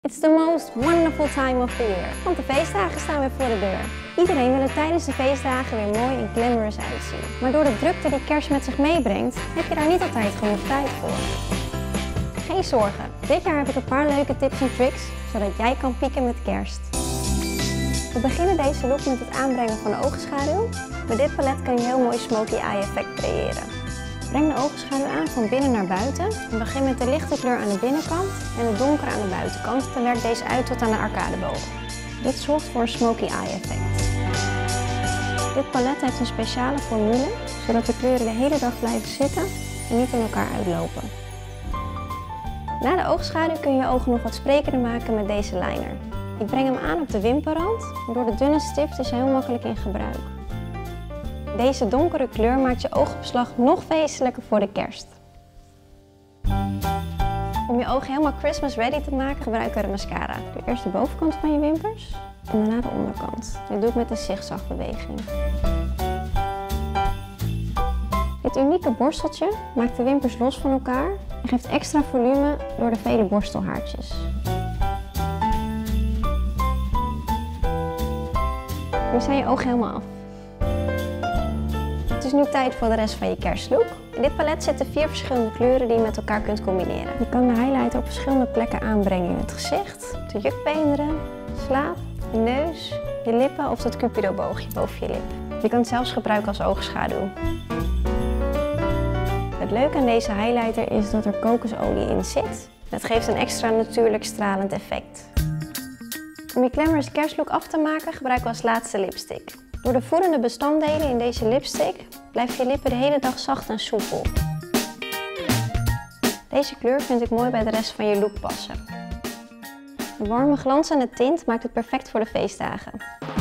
It's the most wonderful time of the year, want de feestdagen staan weer voor de deur. Iedereen wil er tijdens de feestdagen weer mooi en glamorous uitzien. Maar door de drukte die kerst met zich meebrengt, heb je daar niet altijd genoeg tijd voor. Geen zorgen, dit jaar heb ik een paar leuke tips en tricks, zodat jij kan pieken met kerst. We beginnen deze look met het aanbrengen van de oogenschaduw. Met dit palet kan je een heel mooi smoky eye effect creëren. Breng de oogenschaduw aan van binnen naar buiten en begin met de lichte kleur aan de binnenkant en de donkere aan de buitenkant en werk deze uit tot aan de arcadebogen. Dit zorgt voor een smoky eye effect. Dit palet heeft een speciale formule, zodat de kleuren de hele dag blijven zitten en niet in elkaar uitlopen. Na de oogschaduw kun je je ogen nog wat sprekender maken met deze liner. Ik breng hem aan op de wimperrand, maar door de dunne stift is hij heel makkelijk in gebruik. Deze donkere kleur maakt je oogopslag nog feestelijker voor de kerst. Om je ogen helemaal Christmas ready te maken, gebruik er een mascara. Doe eerst de bovenkant van je wimpers en daarna de onderkant. Dit doe ik met een zigzagbeweging. Dit unieke borsteltje maakt de wimpers los van elkaar en geeft extra volume door de vele borstelhaartjes. Nu zijn je ogen helemaal af. Het is nu tijd voor de rest van je kerstlook. In dit palet zitten 4 verschillende kleuren die je met elkaar kunt combineren. Je kan de highlighter op verschillende plekken aanbrengen in het gezicht, de jukbeenderen, slaap, je neus, je lippen of dat cupido-boogje boven je lip. Je kan het zelfs gebruiken als oogschaduw. Het leuke aan deze highlighter is dat er kokosolie in zit. Het geeft een extra natuurlijk stralend effect. Om je glamorous kerstlook af te maken gebruiken we als laatste lipstick. Door de voedende bestanddelen in deze lipstick blijven je lippen de hele dag zacht en soepel. Deze kleur vind ik mooi bij de rest van je look passen. Een warme glanzende tint maakt het perfect voor de feestdagen.